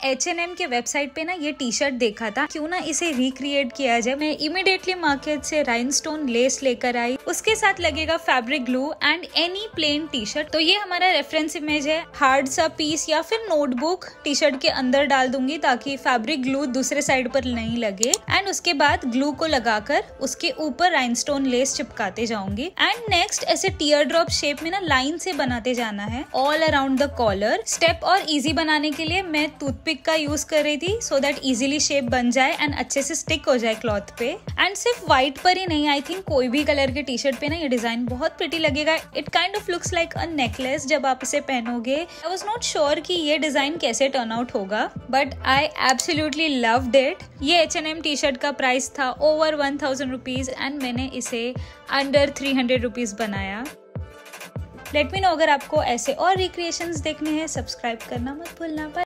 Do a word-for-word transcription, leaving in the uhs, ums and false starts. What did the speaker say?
H and M के website पे ना ये टी शर्ट देखा था, क्यों ना इसे रिक्रिएट किया जाए। मैं इमीडिएटली मार्केट से राइनस्टोन लेस लेकर आई, उसके साथ लगेगा fabric glue and any plain T shirt. तो ये हमारा रेफरेंस इमेज है। हार्ड सा पीस या फिर नोटबुक टी शर्ट के अंदर डाल दूंगी ताकि फैब्रिक ग्लू दूसरे साइड पर नहीं लगे, एंड उसके बाद ग्लू को लगाकर उसके ऊपर राइनस्टोन लेस चिपकाते जाऊंगी। एंड नेक्स्ट ऐसे टीयर ड्रॉप शेप में ना लाइन से बनाते जाना है all around the collar. Step और इजी बनाने के लिए मैं टूथपिक का यूज कर रही थी सो दैट इजीली शेप बन जाए एंड अच्छे से स्टिक हो जाए क्लॉथ पे। एंड सिर्फ व्हाइट पर ही नहीं, आई थिंक कोई भी कलर के टी शर्ट पे ना ये डिजाइन बहुत प्रिटी लगेगा। It kind of looks like a necklace जब आप इसे पहनोगे। आई वाज नॉट श्योर कि ये डिजाइन कैसे टर्न आउट होगा, but I absolutely loved it. ये H and M T shirt का प्राइस था over one thousand rupees and मैंने इसे अंडर थ्री हंड्रेड रुपीज बनाया। लेट मी नो अगर आपको ऐसे और रिक्रिएशंस देखने हैं। सब्सक्राइब करना मत भूलना।